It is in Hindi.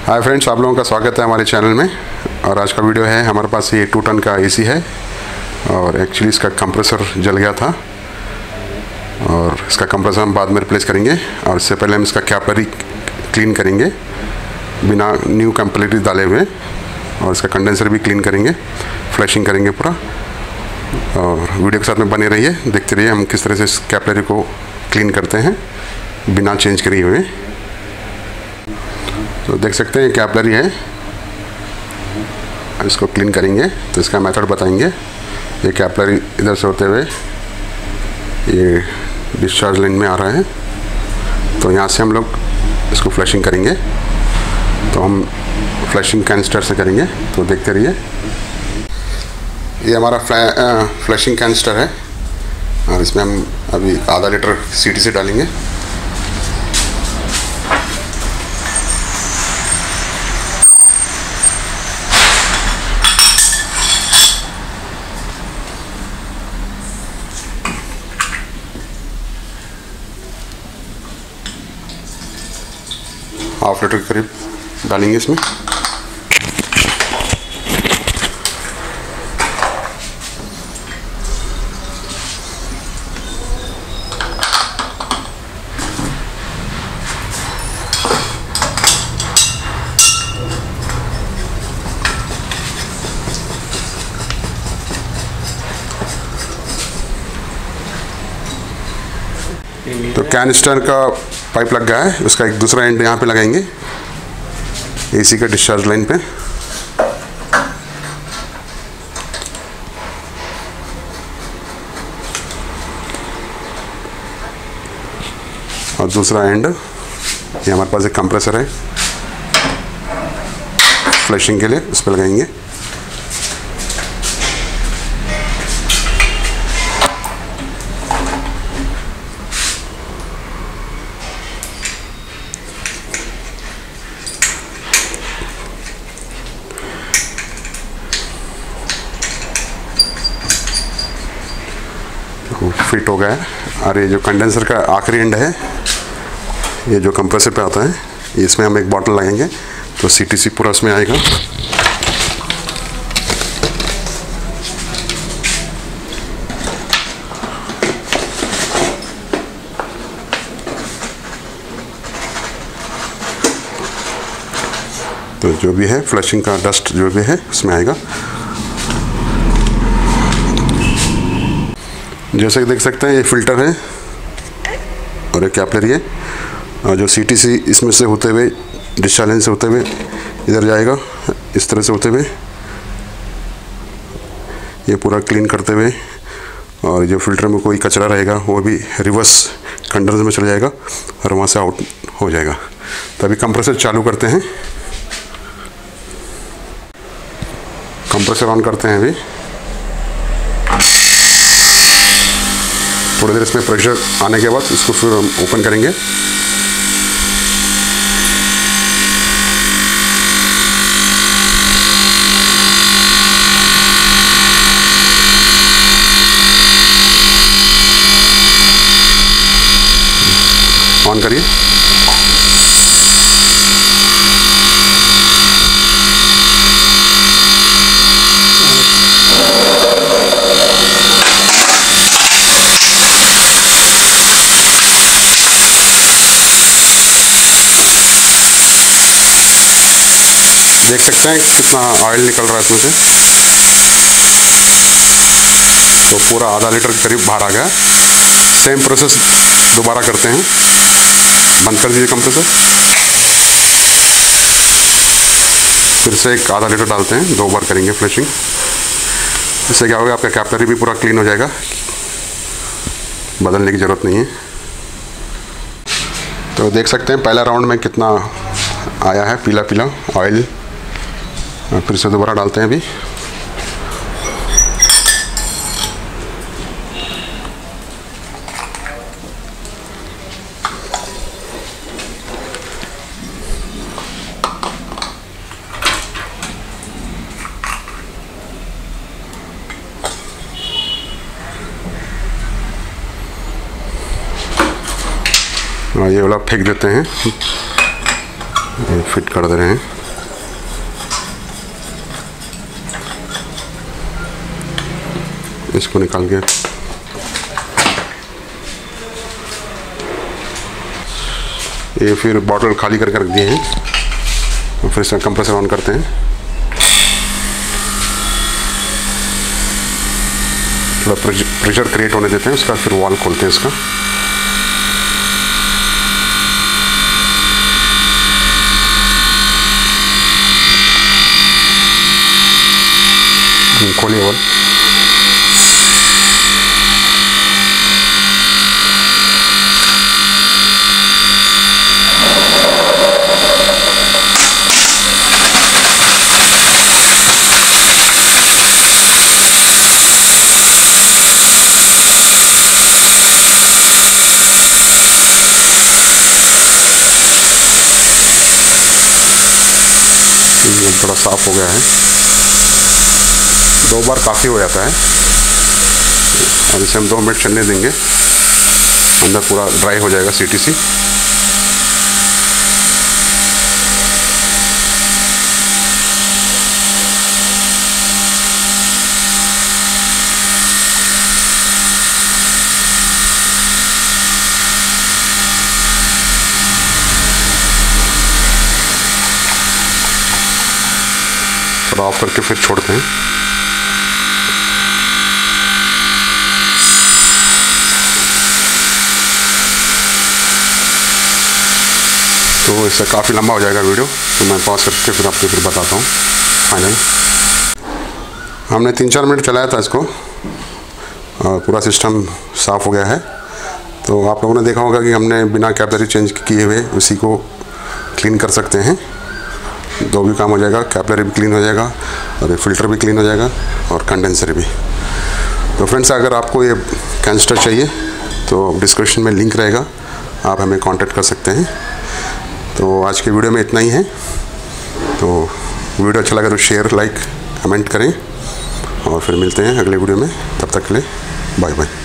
हाय फ्रेंड्स, आप लोगों का स्वागत है हमारे चैनल में। और आज का वीडियो है, हमारे पास ये 2 टन का एसी है और एक्चुअली इसका कंप्रेसर जल गया था और इसका कंप्रेसर हम बाद में रिप्लेस करेंगे। और इससे पहले हम इसका कैपलरी क्लीन करेंगे बिना न्यू कैपलरी डाले हुए, और इसका कंडेंसर भी क्लीन करेंगे, फ्लैशिंग करेंगे पूरा। और वीडियो के साथ में बने रहिए, देखते रहिए हम किस तरह से इस कैपलरी को क्लीन करते हैं बिना चेंज किए हुए। तो देख सकते हैं कैपलरी है, इसको क्लीन करेंगे तो इसका मेथड बताएंगे। ये कैपलरी इधर से होते हुए ये डिस्चार्ज लाइन में आ रहा है, तो यहाँ से हम लोग इसको फ्लैशिंग करेंगे। तो हम फ्लैशिंग कैनिस्टर से करेंगे, तो देखते रहिए। ये हमारा फ्लैशिंग कैनिस्टर है और इसमें हम अभी आधा लीटर सीटीसी डालेंगे। हाफ लीटर के करीब डालेंगे इसमें। तो कैनिस्टर का पाइप लग गया है, उसका एक दूसरा एंड यहाँ पे लगाएंगे एसी का डिस्चार्ज लाइन पे। और दूसरा एंड ये हमारे पास एक कंप्रेसर है फ्लैशिंग के लिए, उस पर लगाएंगे। फिट हो गया है। और ये जो कंडेंसर का आखिरी एंड है, ये जो कंप्रेसर पे आता है, इसमें हम एक बॉटल लगाएंगे तो सीटीसी पूरा उसमें आएगा। तो जो भी है फ्लशिंग का डस्ट जो भी है उसमें आएगा। जैसे कि देख सकते हैं ये फ़िल्टर है और ये कैपलरी है, और जो सीटीसी इसमें से होते हुए डिस्चार्ज लाइन से होते हुए इधर जाएगा, इस तरह से होते हुए ये पूरा क्लीन करते हुए। और जो फिल्टर में कोई कचरा रहेगा वो भी रिवर्स कंडेंसर में चला जाएगा और वहाँ से आउट हो जाएगा। तो अभी कंप्रेसर चालू करते हैं, कंप्रेसर ऑन करते हैं। अभी थोड़ी देर इसमें प्रेशर आने के बाद इसको फिर हम ओपन करेंगे। ऑन करिए। देख सकते हैं कितना ऑयल निकल रहा है इसमें से। तो पूरा आधा लीटर करीब बाहर आ गया। सेम प्रोसेस दोबारा करते हैं। बंद कर दीजिए कंप्रेसर, फिर से एक आधा लीटर डालते हैं, 2 बार करेंगे फ्लशिंग। इससे क्या होगा, आपका कैपलरी भी पूरा क्लीन हो जाएगा, बदलने की ज़रूरत नहीं है। तो देख सकते हैं पहला राउंड में कितना आया है, पीला पीला ऑयल। और फिर से दोबारा डालते हैं अभी। और ये वाला फेंक देते हैं, फिट कर दे रहे हैं। इसको निकाल के ये फिर बॉटल खाली करके रख दिए हैं। और फिर इसका कंप्रेसर ऑन करते हैं। थोड़ा प्रेशर क्रिएट होने देते हैं, उसका फिर वॉल खोलते हैं इसका। खोलिए वॉल। थोड़ा साफ हो गया है, 2 बार काफ़ी हो जाता है। और इसे हम 2 मिनट चलने देंगे, अंदर पूरा ड्राई हो जाएगा CTC। थोड़ा ऑफ करके फिर छोड़ते हैं। तो इससे काफ़ी लंबा हो जाएगा वीडियो, तो मैं पॉज करके फिर आपको फिर बताता हूँ फाइनल। हमने 3-4 मिनट चलाया था इसको और पूरा सिस्टम साफ़ हो गया है। तो आप लोगों ने देखा होगा कि हमने बिना कैपिलरी चेंज किए हुए उसी को क्लीन कर सकते हैं। 2 भी काम हो जाएगा, कैपिलरी भी क्लीन हो जाएगा और फ़िल्टर भी क्लीन हो जाएगा और कंडेंसर भी। तो फ्रेंड्स, अगर आपको ये कैनिस्टर चाहिए तो डिस्क्रिप्शन में लिंक रहेगा, आप हमें कांटेक्ट कर सकते हैं। तो आज के वीडियो में इतना ही है। तो वीडियो अच्छा लगा तो शेयर, लाइक, कमेंट करें और फिर मिलते हैं अगले वीडियो में। तब तक के लिए बाय बाय।